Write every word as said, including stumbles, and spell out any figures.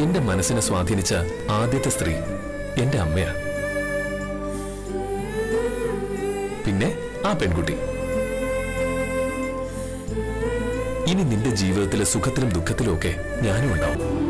നിന്റെ മനസ്സിനെ സ്വാധീനിച്ച ആദ്യത്തെ സ്ത്രീ എന്റെ അമ്മയാ. പിന്നെ ആ പെൺകുട്ടി. ഇനി നിന്റെ ജീവിതത്തിലെ സുഖത്തിലും ദുഃഖത്തിലും ഒക്കെ ഞാനും ഉണ്ടാവും.